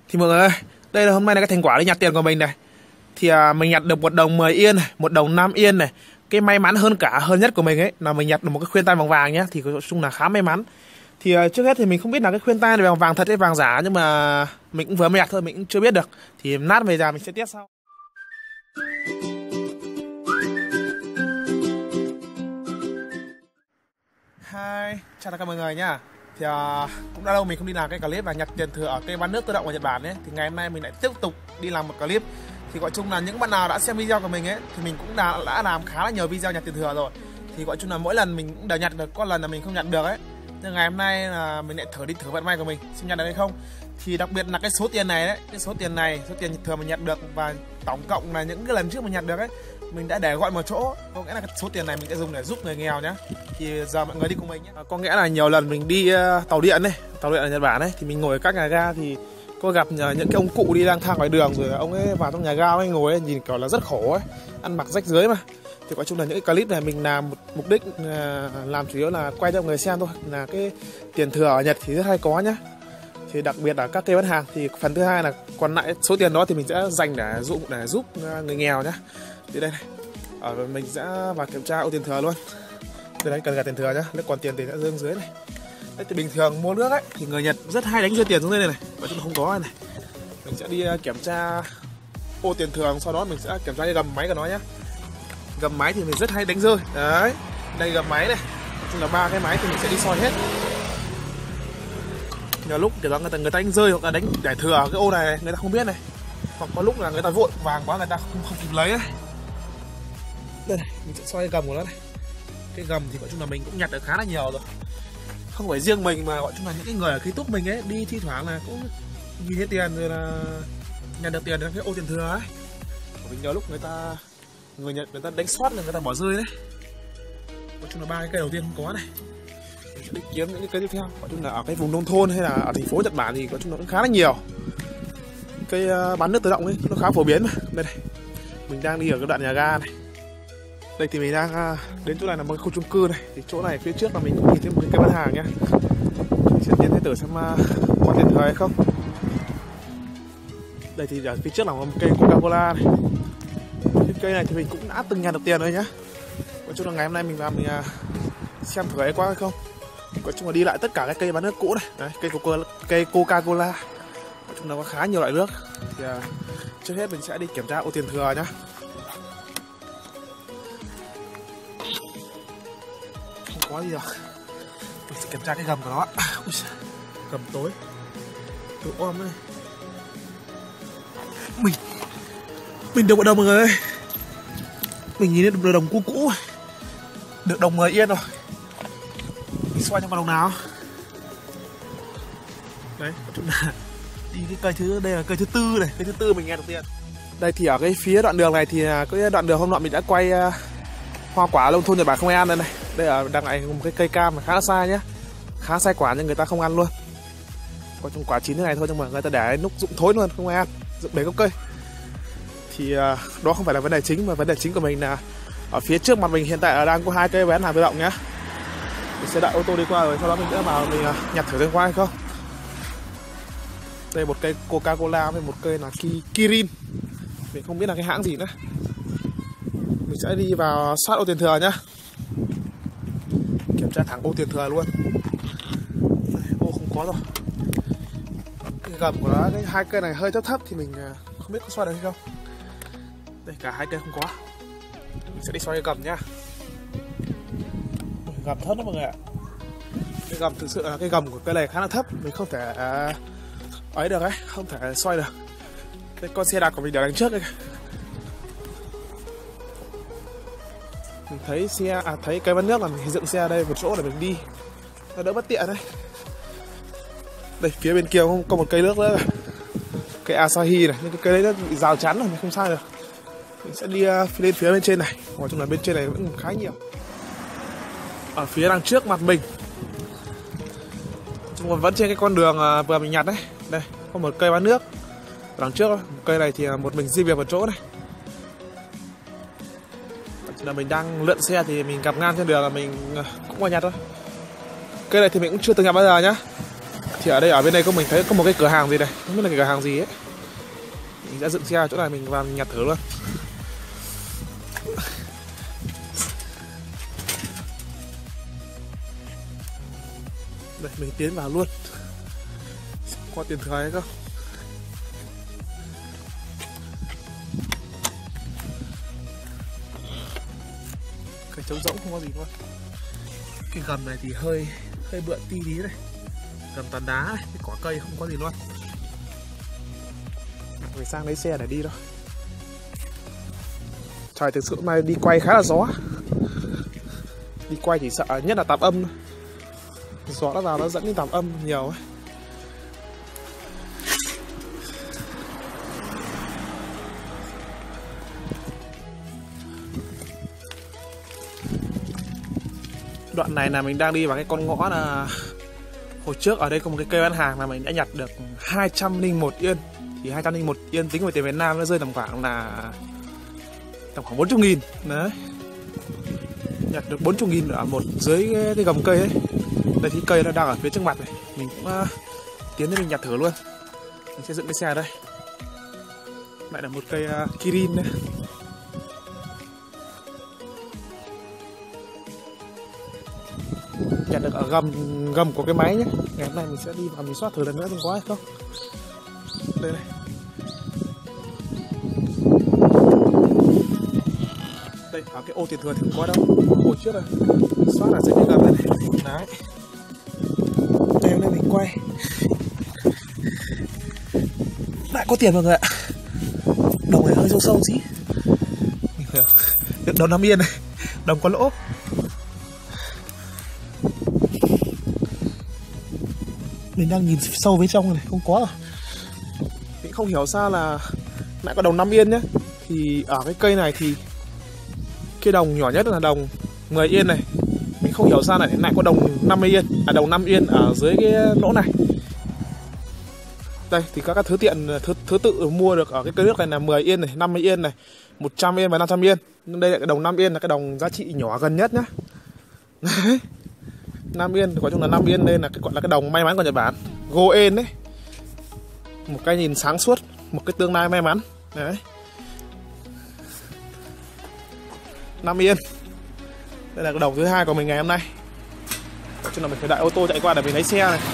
Thì mọi người ơi, đây là hôm nay là cái thành quả đi nhặt tiền của mình này. Thì mình nhặt được 1 đồng 10 yên này, 1 đồng 5 yên này. Cái may mắn hơn nhất của mình ấy là mình nhặt được một cái khuyên tai vàng vàng nhá. Thì nói chung là khá may mắn. Thì trước hết thì mình không biết là cái khuyên tai này vàng vàng thật hay vàng giả, nhưng mà mình cũng vừa mới nhặt thôi, mình cũng chưa biết được. Thì nát về ra mình sẽ test sau. Hi, chào tất cả mọi người nhá. Thì cũng đã lâu mình không đi làm cái clip là nhặt tiền thừa ở cây bán nước tự động ở Nhật Bản ấy. Thì ngày hôm nay mình lại tiếp tục đi làm một clip. Thì gọi chung là những bạn nào đã xem video của mình ấy thì mình cũng đã làm khá là nhiều video nhặt tiền thừa rồi. Thì gọi chung là mỗi lần mình cũng đều nhặt được, có lần là mình không nhặt được ấy. Nhưng ngày hôm nay là mình lại thử vận may của mình xem nhặt được hay không. Thì đặc biệt là cái số tiền này đấy, số tiền thừa mình nhặt được và tổng cộng là những cái lần trước mình nhặt được ấy, mình đã để gọn một chỗ, có nghĩa là cái số tiền này mình sẽ dùng để giúp người nghèo nhá. Thì giờ mọi người đi cùng mình nhé. Có nghĩa là nhiều lần mình đi tàu điện ở Nhật Bản ấy, thì mình ngồi ở các nhà ga thì có gặp những cái ông cụ đi lang thang ngoài đường, rồi ông ấy vào trong nhà ga ấy ngồi ấy, nhìn kiểu là rất khổ ấy, ăn mặc rách rưới mà. Thì nói chung là những cái clip này mình làm mục đích làm chủ yếu là quay cho mọi người xem thôi, là cái tiền thừa ở Nhật thì rất hay có nhá. Thì đặc biệt là các cây bán hàng, thì phần thứ hai là còn lại số tiền đó thì mình sẽ dành để giúp người nghèo nhá. Thì đây này, mình sẽ vào kiểm tra ô tiền thừa luôn. Đây đấy, cần cả tiền thừa nhá, nếu còn tiền thì sẽ rơi dưới này. Đấy, thì bình thường mua nước ấy thì người Nhật rất hay đánh rơi tiền xuống đây này, và chúng không có này. Mình sẽ đi kiểm tra ô tiền thừa, sau đó mình sẽ kiểm tra cái gầm máy của nó nhá. Gầm máy thì mình rất hay đánh rơi. Đấy, đây gầm máy này, nói chung là 3 cái máy thì mình sẽ đi soi hết. Nhiều lúc kiểu người ta đánh rơi hoặc là đánh để thừa cái ô này người ta không biết này, hoặc có lúc là người ta vội vàng quá người ta không kịp lấy ấy. Đây này, mình sẽ soi cái gầm của nó này. Cái gầm thì gọi chung là mình cũng nhặt được khá là nhiều rồi, không phải riêng mình mà gọi chung là những cái người ở ký túc mình ấy đi thi thoảng là cũng nhìn thấy tiền rồi là nhặt được tiền trong cái ô tiền thừa ấy. Mình nhớ lúc người Nhật người ta đánh sót là người ta bỏ rơi đấy. Nói chung là 3 cái cây đầu tiên không có này, mình sẽ đi kiếm những cái cây tiếp theo. Nói chung là ở cái vùng nông thôn hay là ở thành phố Nhật Bản thì nói chung là cũng khá là nhiều cây bán nước tự động ấy, nó khá phổ biến mà. Đây này, mình đang đi ở cái đoạn nhà ga này. Đây thì mình đang đến chỗ này là một khu chung cư này. Thì chỗ này phía trước là mình cũng nhìn thấy một cái cây bán hàng nhá. Mình sẽ tiến thấy thử xem có tiền thừa hay không. Đây thì ở phía trước là một cây Coca-Cola này. Cái cây này thì mình cũng đã từng nhặt được tiền rồi nhá. Nói chung là ngày hôm nay mình vào mình xem thử ấy quá hay không. Nói chung là đi lại tất cả các cây bán nước cũ này. Đấy, cây Coca-Cola. Nói chung là có khá nhiều loại nước. Thì trước hết mình sẽ đi kiểm tra ô tiền thừa nhá. Không có gì đâu. Mình sẽ kiểm tra cái gầm của nó. Gầm tối om này. Mình được một đồng mọi người ơi. Mình nhìn thấy được đồng cũ. Được đồng 10 yên rồi. Mình xoay trong con đồng nào. Đấy, chúng là đi cái cây thứ, đây là cây thứ tư này, cây thứ tư mình nghe được tiền. Đây thì ở cái phía đoạn đường này thì cái đoạn đường hôm nọ mình đã quay hoa quả nông thôn Nhật Bản không ai ăn đây này. Đây ở đằng này một cái cây cam mà khá là sai nhá, khá sai quả nhưng người ta không ăn luôn. Có trong quả chín thế này thôi nhưng mà người ta để lúc rụng thối luôn, không ai ăn, rụng đầy gốc cây. Thì đó không phải là vấn đề chính, mà vấn đề chính của mình là ở phía trước mặt mình hiện tại đang có 2 cây bán hàng tự động nhá. Mình sẽ đợi ô tô đi qua rồi sau đó mình sẽ vào mình nhặt thử xem qua hay không. Đây một cây Coca-Cola với một cây là Kirin. Mình không biết là cái hãng gì nữa. Mình sẽ đi vào soát ô tiền thừa nhá. Kiểm tra thẳng ô tiền thừa luôn. Đây, ô không có rồi. Cái gầm của nó, cái 2 cây này hơi thấp thì mình không biết có xoay được hay không. Đây cả 2 cây không có. Mình sẽ đi xoay cái gầm nhá. Gầm thấp lắm mọi người ạ. Cái gầm thực sự là cái gầm của cây này khá là thấp, mình không thể ấy được ấy, không thể xoay được. Cái con xe đạp của mình để đằng trước đây. Mình thấy thấy cây bán nước là mình dựng xe ở đây một chỗ để mình đi, nó đỡ bất tiện đấy. Đây phía bên kia có một cây nước nữa, cây Asahi này, nhưng cái cây đấy nó bị rào chắn rồi, mình không sai được. Mình sẽ đi lên phía bên trên này, nói chung là bên trên này vẫn khá nhiều. Ở phía đằng trước mặt mình, chúng vẫn trên cái con đường vừa mình nhặt đấy. Đây có một cây bán nước đằng trước, một cây này thì một mình di việc một chỗ này. Là mình đang lượn xe thì mình gặp ngang trên đường là mình cũng qua nhặt thôi. Cây này thì mình cũng chưa từng nhặt bao giờ nhá. Thì ở đây, ở bên đây mình thấy có một cái cửa hàng gì này, không biết là cái cửa hàng gì ấy. Mình sẽ dựng xe ở chỗ này, mình vào mình nhặt thử luôn. Đây, mình tiến vào luôn. Có tiền thừa hay không? Cái trống rỗng không có gì luôn. Cái gầm này thì hơi bựa tí này. Gầm toàn đá này, cái cỏ cây không có gì luôn. Mình sang lấy xe để đi thôi. Trời, thực sự hôm nay đi quay khá là gió. Đi quay chỉ sợ nhất là tạp âm. Gió nó vào nó dẫn đến tạp âm nhiều ấy. Đoạn này là mình đang đi vào cái con ngõ là hồi trước ở đây có một cái cây bán hàng là mình đã nhặt được 201 yên. Thì 201 yên tính về tiền Việt Nam nó rơi tầm khoảng 40.000. Đấy. Nhặt được 40.000 ở một dưới cái gầm cây ấy. Đây thì cây nó đang ở phía trước mặt này. Mình cũng tiến đến mình nhặt thử luôn. Mình sẽ dựng cái xe ở đây. Lại là một cây Kirin đấy. Nhặt được ở gầm của cái máy nhé. Ngày hôm nay mình sẽ đi vào mình soát thử lần nữa xem có hay không. Đây này. Đây, ở cái ô tiền thừa thì không có đâu. Hồi trước rồi. Mình soát ở dưới cái gầm này này. Đấy. Đây hôm nay mình quay. Lại có tiền mọi người ạ. Đồng này hơi sâu sâu xí. Mình hiểu. Được đồng 5 yên này. Đồng có lỗ. Mình đang nhìn sâu với trong này, không có rồi. Mình không hiểu sao là lại có đồng 5 yên nhé. Thì ở cái cây này thì cái đồng nhỏ nhất là đồng 10 yên này. Mình không hiểu sao lại có đồng 50 yên. À, đồng 5 yên ở dưới cái lỗ này. Đây thì các thứ tiện thứ tự mua được ở cái cây nước này là 10 yên này, 50 yên này, 100 yên và 500 yên. Nhưng đây là cái đồng 5 yên là cái đồng giá trị nhỏ gần nhất nhá. Đấy. 5 yên, nói chung là 5 yên đây là cái gọi là cái đồng may mắn của Nhật Bản. Goen đấy. Một cái nhìn sáng suốt, một cái tương lai may mắn. Đấy. 5 yên. Đây là cái đồng thứ hai của mình ngày hôm nay. Nói chung là mình phải đợi ô tô chạy qua để mình lấy xe này.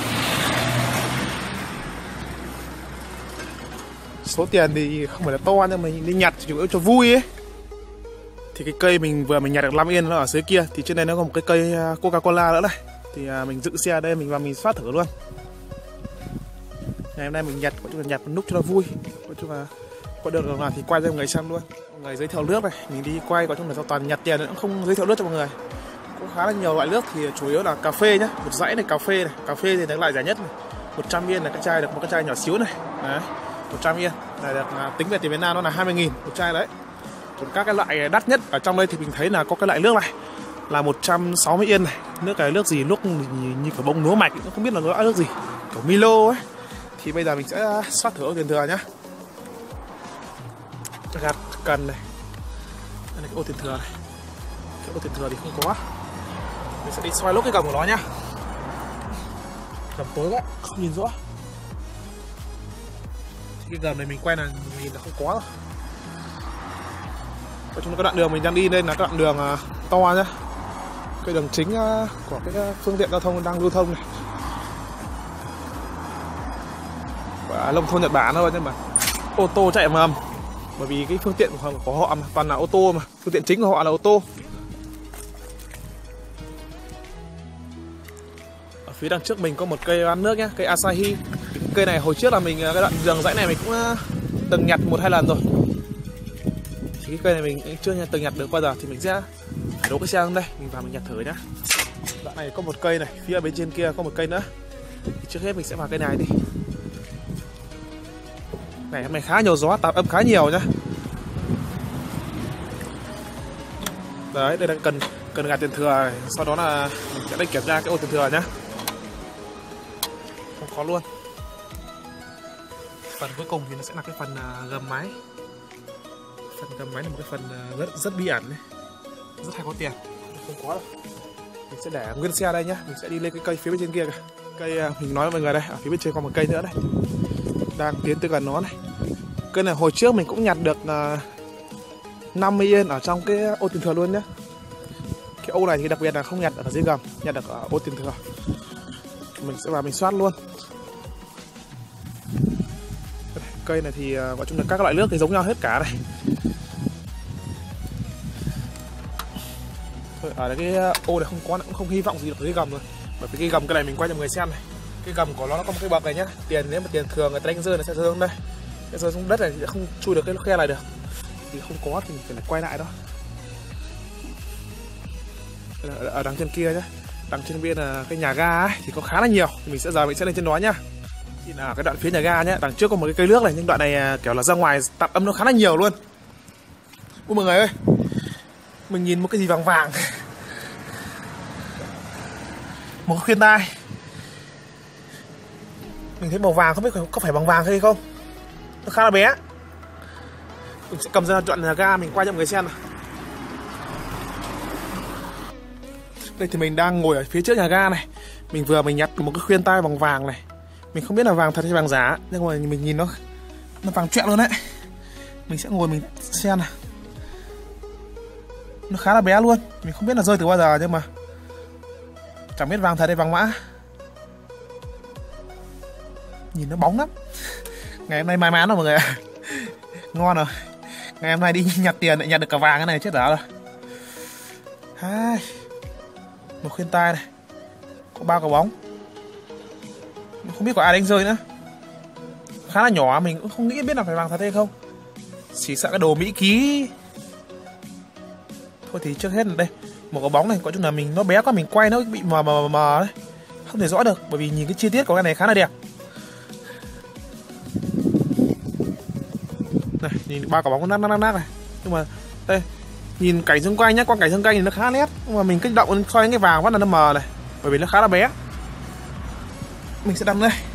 Số tiền thì không phải là to nhưng mình đi nhặt chủ yếu cho vui ấy. Thì cái cây mình nhặt được 5 yên nó ở dưới kia. Thì trên đây nó có một cái cây Coca-Cola nữa này. Thì mình dựng xe ở đây mình vào mình soát thử luôn. Ngày hôm nay mình nhặt một nút cho nó vui. Nói chung là có được nào thì quay cho mọi người xem luôn. Mọi người giới thiệu nước này, mình đi quay có chung là toàn nhặt tiền cũng không giới thiệu nước cho mọi người. Có khá là nhiều loại nước thì chủ yếu là cà phê nhá, một dãy này cà phê thì là loại rẻ nhất này. 100 yên là cái chai, được một cái chai nhỏ xíu này. Đấy, 100 yên là được tính về tiền Việt Nam nó là 20.000 một chai đấy. Còn các cái loại đắt nhất ở trong đây thì mình thấy là có cái loại nước này là 160 yên này. Nước cái nước gì, nước như kiểu bông lúa mạch, không biết là loại nước gì, kiểu Milo ấy. Thì bây giờ mình sẽ soát thử ô tiền thừa nhá. Gạt cần này. Đây là cái ô tiền thừa này. Cái ô tiền thừa thì không có. Mình sẽ đi soi lốt cái gầm của nó nhá. Gầm tối quá, không nhìn rõ. Thì cái gầm này mình quay là nhìn là không có rồi. Ở trong cái đoạn đường mình đang đi đây là cái đoạn đường to nhá. Cái đường chính của cái phương tiện giao thông đang lưu thông này. Nông thôn Nhật Bản thôi nhưng mà ô tô chạy mà ầm. Bởi vì cái phương tiện của họ mà toàn là ô tô mà, phương tiện chính của họ là ô tô. Ở phía đằng trước mình có một cây bán nước nhá, cây Asahi. Cây này hồi trước là mình cái đoạn đường dãy này mình cũng từng nhặt 1-2 lần rồi. Thì cái cây này mình chưa từng nhặt được bao giờ thì mình sẽ phải đổ cái xe lên đây, mình vào mình nhặt thử nhá. Đoạn này có một cây này, phía bên trên kia có một cây nữa. Thì trước hết mình sẽ vào cây này đi. Này hôm nay khá nhiều gió, tạp âm khá nhiều nhá. Đấy, đây là cần gạt tiền thừa này. Sau đó là mình sẽ đi kiểm tra cái ô tiền thừa nhá. Không khó luôn. Phần cuối cùng thì nó sẽ là cái phần gầm máy. Phần gầm máy là một cái phần rất bí ẩn này, rất hay có tiền. Không có đâu. Mình sẽ để nguyên xe đây nhá. Mình sẽ đi lên cái cây phía bên trên kia kìa. Cây mình nói với mọi người đây, ở phía bên trên còn một cây nữa đây, đang tiến tới gần nó này. Cây này hồi trước mình cũng nhặt được 50 yên ở trong cái ô tiền thừa luôn nhá. Cái ô này thì đặc biệt là không nhặt ở dưới gầm, nhặt được ở ô tiền thừa. Mình sẽ vào mình soát luôn. Cây này thì gọi chung là các loại nước thì giống nhau hết cả đây. Thôi, ở cái ô này không có, cũng không hy vọng gì được dưới gầm rồi. Bởi vì cái gầm cái này mình quay cho mọi người xem này. Cái gầm của nó có một cái bậc này nhá. Tiền nếu mà tiền thường người ta đánh rơi nó sẽ rơi xuống đây. Cái rơi xuống đất này thì sẽ không chui được cái khe này được. Thì không có thì mình phải quay lại đó. Ở đằng trên kia nhá, đằng trên bên là cái nhà ga ấy, thì có khá là nhiều. Thì mình sẽ lên trên đó nhá. Thì là cái đoạn phía nhà ga nhá, đằng trước có một cái cây nước này, nhưng đoạn này kiểu là ra ngoài tạm âm nó khá là nhiều luôn. Ôi mọi người ơi, mình nhìn một cái gì vàng vàng, một cái khuyên tai. Mình thấy màu vàng, không biết có phải bằng vàng hay không, nó khá là bé. Mình sẽ cầm ra đoạn nhà ga mình quay cho mọi người xem nào. Đây thì mình đang ngồi ở phía trước nhà ga này. Mình vừa nhặt một cái khuyên tai bằng vàng này. Mình không biết là vàng thật hay vàng giả, nhưng mà mình nhìn nó vàng trẹo luôn đấy. Mình sẽ ngồi mình xem nào. Nó khá là bé luôn. Mình không biết là rơi từ bao giờ, nhưng mà chẳng biết vàng thật hay vàng mã. Nhìn nó bóng lắm. Ngày hôm nay may mắn rồi mọi người ạ. Ngon rồi. Ngày hôm nay đi nhặt tiền lại nhặt được cả vàng cái này chết dở rồi. Một khuyên tai này, có 3 quả bóng. Không biết có ai đánh rơi nữa. Khá là nhỏ, mình cũng không nghĩ biết là phải vàng thật hay không. Chỉ sợ cái đồ Mỹ ký. Thôi thì trước hết là đây, một cái bóng này có chung là nó bé quá, mình quay nó bị mờ đấy, không thể rõ được. Bởi vì nhìn cái chi tiết của cái này khá là đẹp. Này, nhìn 3 quả bóng nó nát này. Nhưng mà đây, nhìn cảnh xung quanh nhá, quang cảnh xung quanh thì nó khá nét. Nhưng mà mình kích động soi cái vàng phát là nó mờ này, bởi vì nó khá là bé. Mình sẽ đâm đây.